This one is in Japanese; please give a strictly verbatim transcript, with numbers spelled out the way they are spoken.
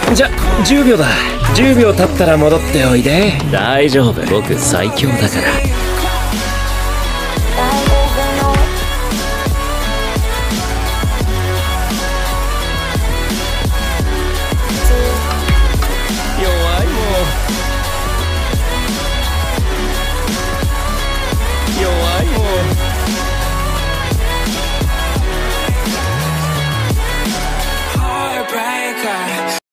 じゃじゅうびょうだ。じゅうびょう経ったら戻っておいで。大丈夫、僕最強だから。